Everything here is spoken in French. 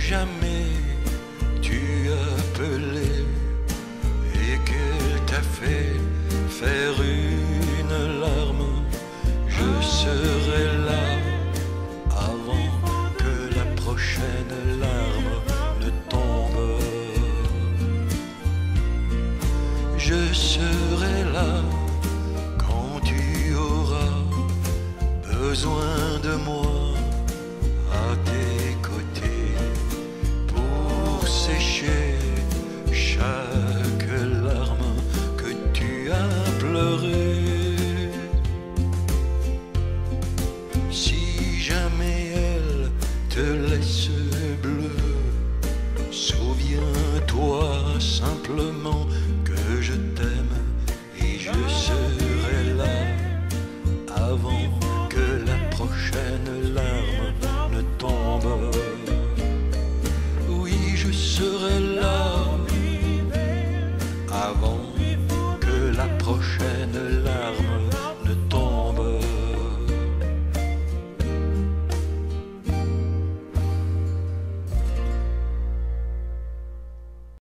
jamais tu appelais et qu'elle t'a fait faire une larme, je serai là avant que la prochaine larme ne tombe. Je serai là quand tu auras besoin de moi à tes côtés pour sécher chaque larme que tu as pleurée. Si jamais elle te laisse bleu, souviens-toi simplement que je t'aime et je serai là avant que la prochaine larme ne tombe. Oui, je serai